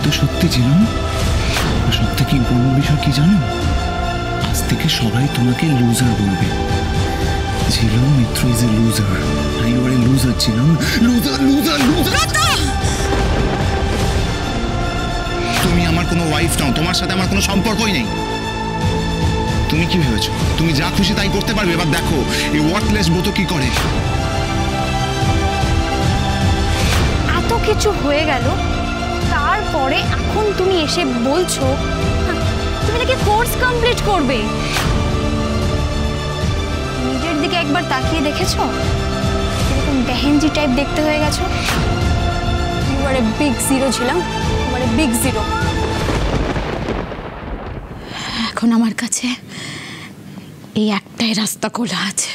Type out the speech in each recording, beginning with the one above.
সত্যি ঝিলন, সব থেকে ইম্পর্টেন্ট বিষয় কি জানো? আজ থেকে সবাই তোমাকে লুজার বলবে। Jhilan, Mitra is a loser. You are a loser Jhilan, loser loser loser. তুমি আমার কোনো ওয়াইফ নাও, তোমার সাথে আমার কোনো সম্পর্কই নেই। তুমি কি ভেবেছো তুমি যা খুশি তাই করতে পারবে? এবার দেখো এই ওয়ার্থলেস বোতো কি করে। এত কিছু হয়ে গেল, তারপরে এখন তুমি এসে বলছো তুমি নাকি কোর্স কমপ্লিট করবে। নিজের দিকে একবার তাকিয়ে দেখেছো? এরকম বেহেনজি টাইপ দেখতে হয়ে গেছো। You are a big zero ছিলাম, you are a big zero. এখন আমার কাছে এই একটাই রাস্তা খোলা আছে।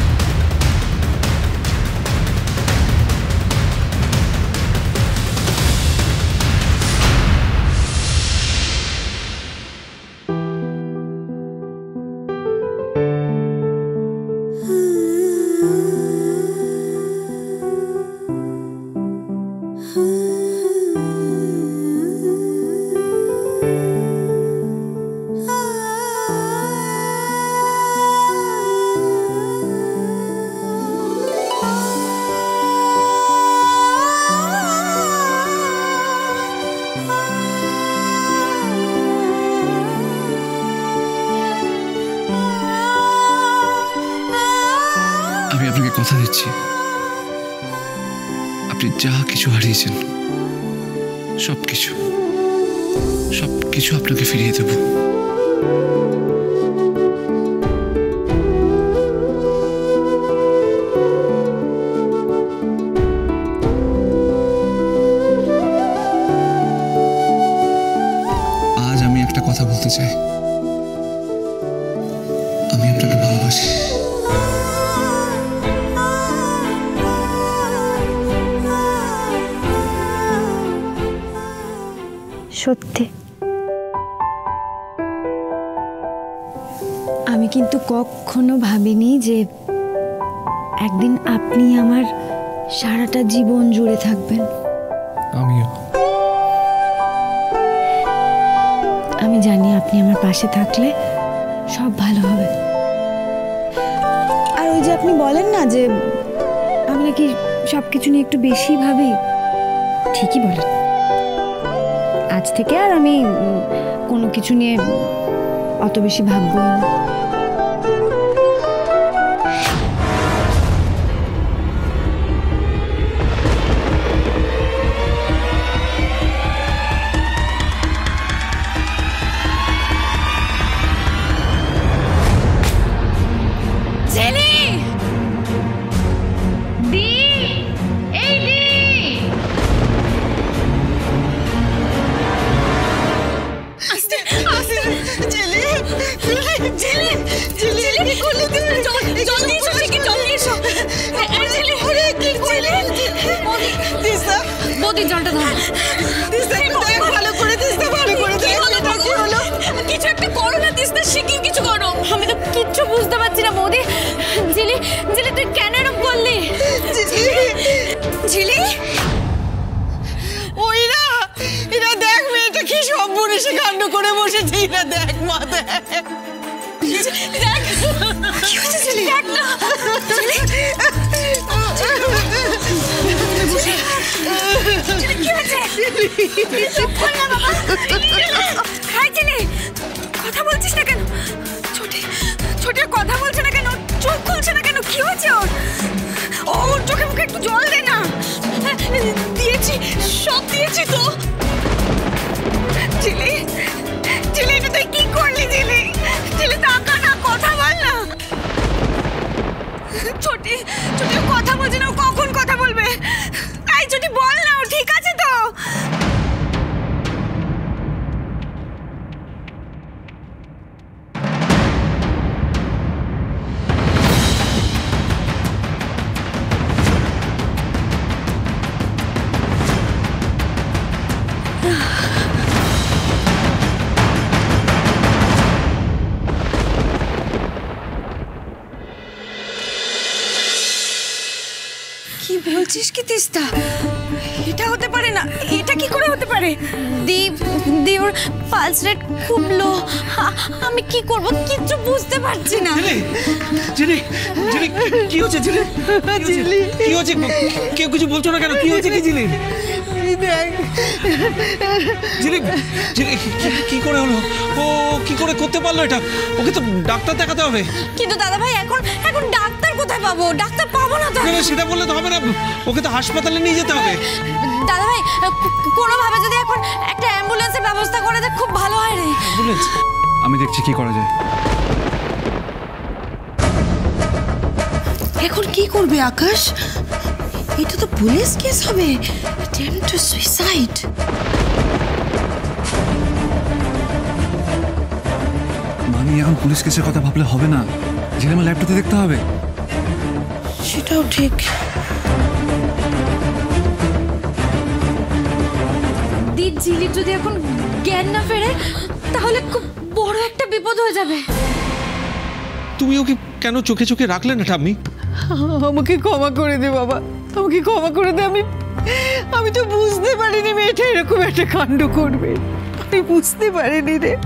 আমি আপনাকে কথা দিচ্ছি, আপনি যা কিছু হারিয়েছেন সবকিছু আপনাকে ফিরিয়ে দেব। আজ আমি একটা কথা বলতে চাই, আমি আপনাকে ভালোবাসি। সত্যি? আমি কিন্তু কখনো ভাবিনি যে একদিন আপনি আমার সারাটা জীবন জুড়ে থাকবেন। আমিও। আমি জানি আপনি আমার পাশে থাকলে সব ভালো হবে। আর ওই যে আপনি বলেন না যে আমি নাকি সবকিছু নিয়ে একটু বেশি ভাবি, ঠিকই বলেন। আজ থেকে আর আমি কোনো কিছু নিয়ে অত বেশি ভাববই না। জলটা ভালো করে কিছু একটা করো না তিস্তা, শিগগির কিছু করো। আমি তো কিচ্ছু বুঝতে পারছি না বৌদি। ঝিলি ঝিলি তুই কেন এরকম করলি? ঝিলি ওই না, এরা দেখ মেয়েটা কি সব বনেছে কাণ্ড করে বসেছে। এরা দেখ মা, দেখ দেখ কি হচ্ছে ঝিলি, দেখ না ঝিলি কি হচ্ছে? কথা বলছিস না কেন? ছোট কথা বলছে না কেন? চোখ খুলছে না কেন? কি হচ্ছে ওর? ওর চোখে মুখে একটু জল দে না। দিয়েছি, সব দিয়েছি তো। ঝিলি ঝিলি এটা তুই কি করলি? ঝিলি ঝিলি তাকা না, কথা বল না। ছোটি কথা বলছে না, ও কখন কথা বলবে? এই ছোটি বল না, ও ঠিক আছে তো? কি বলছিস কি তিস্তা? এটা হতে পারে না, এটা কি করে হতে পারে? পারে? দি ওর পালস রেট খুব লো। আমি কি করব কিচ্ছু বুঝতে পারছি না। জিলি জিলি কি হচ্ছে জিলি? জিলি কি হচ্ছে? কেউ কিছু বলছো না কেন? কি হচ্ছে কি জিলি? দেখ জিলি জিলি কি করে হলো? ও কি করে করতে পারলো এটা? ওকে তো ডাক্তার দেখাতে হবে। কিন্তু দাদা ভাই এখন ডাক্তার কোথায় পাবো? ডাক্তার পাবো না তো। না, সেটা বললে তো হবে না, ওকে তো হাসপাতালে নিয়ে যেতে হবে। দাদা ভাই কোনোভাবে যদি এখন একটা অ্যাম্বুলেন্সের ব্যবস্থা করে দেয় খুব ভালো হয় রে। অ্যাম্বুলেন্স? আমি দেখছি কি করা যায়। এখন কি করবে আকাশ? এটা তো পুলিশ কেস হবে। Attempt to suicide. মামি এখন পুলিশ কেসের কথা ভাবলে হবে না, যেটা আমার ল্যাপটপে দেখতে হবে। সেটাও ঠিক। দি ঝিলির যদি এখন জ্ঞান না ফেরে তাহলে খুব বড় একটা বিপদ হয়ে যাবে। তুমি ওকে কেন চোখে চোখে রাখলে না ঠাম্মি? আমাকে ক্ষমা করে দে বাবা, আমাকে ক্ষমা করে দে। আমি তো বুঝতে পারিনি মেয়েটা এরকম একটা কাণ্ড করবে। আমি বুঝতে পারিনি রে।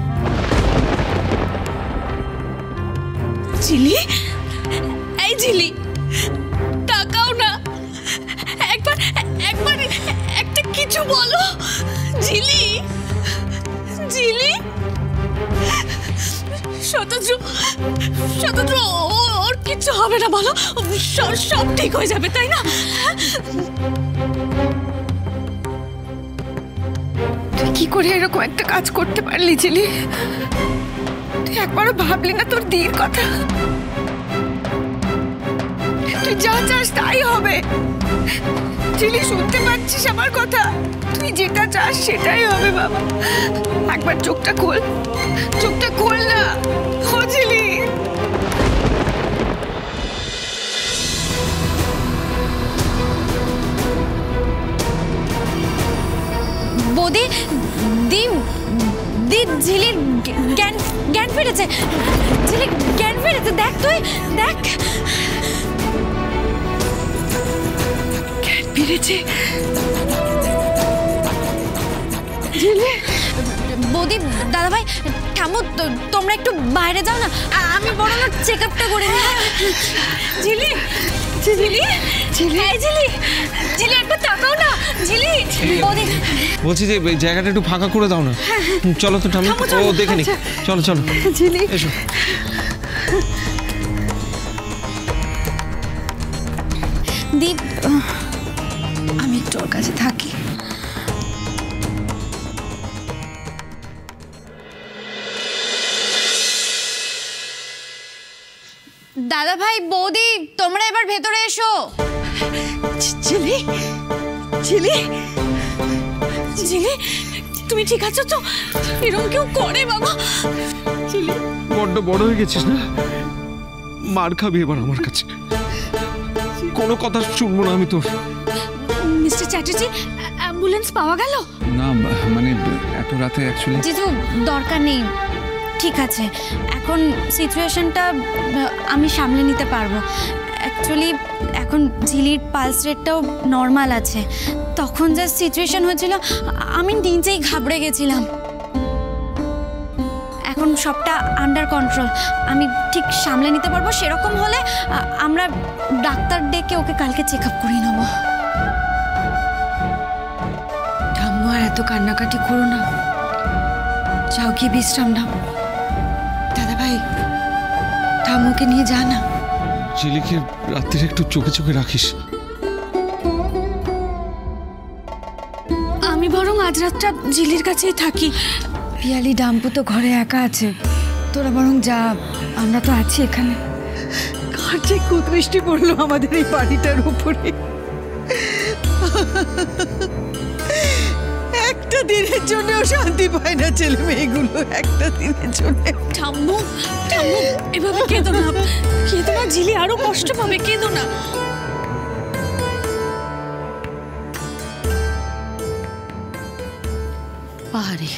ঝিলি, এই ঝিলি তাকাও না, একবার একটা কিছু বলো। ঝিলি ঝিলি শতদ্র ওর কিছু হবে না বলো? সব ঠিক হয়ে যাবে তাই না? তুই কি করে এরকম একটা কাজ করতে পারলি ঝিলি? তুই একবারও ভাবলি না তোর দির কথা? তুই যা চাস তাই হবে। ঝিলি শুনতে পাচ্ছিস আমার কথা? তুই যেটা চাস সেটাই হবে বাবা। একবার চোখটা খোল না। ও ঝিলি, বৌদি দি ঝিলির জ্ঞান ফিরেছে। ঝিলির জ্ঞান ফিরেছে, দেখ তুই দেখ। জ্ঞান ফিরেছে? ঝিলি, বৌদি দাদা ভাই থামো, তোমরা একটু বাইরে যাও না, আমি বড় না চেক আপটা করে নিই। ঝিলি ঝিলি ঝিলি ঝিলি একবার তাকাও না। ঝিলি বৌদি বলছি যে এই জায়গাটা একটু ফাঁকা করে দাও না। চলো তো ঠাম্মি, ও দেখে নি। চলো চলো ঝিলি এসো। দীপ, আমি একটু ওর কাছে থাকি। দাদা ভাই বৌদি তোমরা এবার ভেতরে এসো। ঝিলি ঝিলি ঝিলি তুমি ঠিক আছো তো? এরকম কেউ করে বাবা? ঝিলি বড্ড বড় হয়ে গেছিস না, মার খাবি এবার আমার কাছে। কোনো কথা শুনবো না আমি তোর। মিস্টার চ্যাটার্জি অ্যাম্বুলেন্স পাওয়া গেল? না মানে এত রাতে অ্যাকচুয়ালি জিজু দরকার নেই, ঠিক আছে। এখন সিচুয়েশনটা আমি সামলে নিতে পারবো। অ্যাকচুয়ালি এখন ঝিলির পালস রেটটাও নর্মাল আছে। তখন যে সিচুয়েশন হয়েছিল আমি নিজেই ঘাবড়ে গেছিলাম। এখন সবটা আন্ডার কন্ট্রোল, আমি ঠিক সামলে নিতে পারবো। সেরকম হলে আমরা ডাক্তার ডেকে ওকে কালকে চেক আপ করিয়ে নেবো। ঠাম্মু আর এত কান্নাকাটি করো না, যাও গিয়ে বিশ্রাম নাও। দাদা ভাই ঠাম্মুকে নিয়ে যা না। ঝিলিকে রাত্রিরে একটু চোখে চোখে রাখিস। আমি বরং আজ রাতটা ঝিলির কাছেই থাকি। পিয়ালি ডাম্পু তো ঘরে একা আছে, তোরা বরং যা, আমরা তো আছি এখানে। কার যে কুদৃষ্টি পড়লো আমাদের এই বাড়িটার উপরে। একটা দিনের জন্যও শান্তি পায় না ছেলে মেয়েগুলো, একটা দিনের জন্য। ঠাম্মু এভাবে কেঁদো না, ঝিলি আরো কষ্ট পাবে, কেঁদো না। পাহাড়ে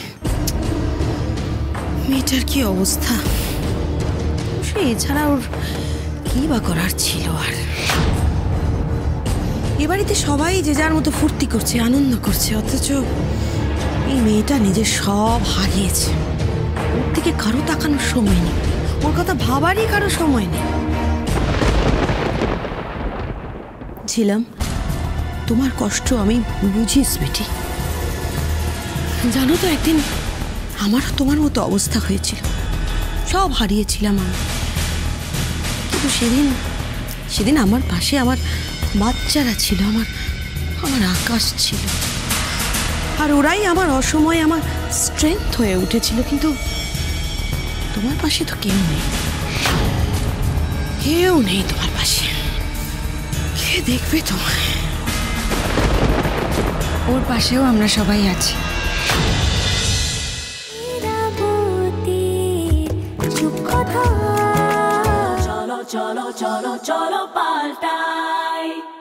মেয়েটার কি অবস্থা, এছাড়া ওর কি বা করার ছিল। আর এ বাড়িতে সবাই যে যার মতো ফুর্তি করছে, আনন্দ করছে, অথচ এই মেয়েটা নিজের সব হারিয়েছে, ওর থেকে কারো তাকানোর সময় নেই, ওর কথা ভাবারই কারো সময় নেই। ছিলাম তোমার কষ্ট আমি বুঝি স্মৃতি। জানো তো একদিন আমারও তোমার মতো অবস্থা হয়েছিল, সব হারিয়েছিলাম আমি। কিন্তু সেদিন আমার পাশে আমার বাচ্চারা ছিল, আমার আকাশ ছিল, আর ওরাই আমার অসময়ে আমার স্ট্রেংথ হয়ে উঠেছিল। কিন্তু তোমার পাশে তো কেউ নেই, কেউ নেই তোমার পাশে। কে দেখবে তোমায়? ওর পাশেও আমরা সবাই আছি। চলো চলো চলো চলো পাল্টাই।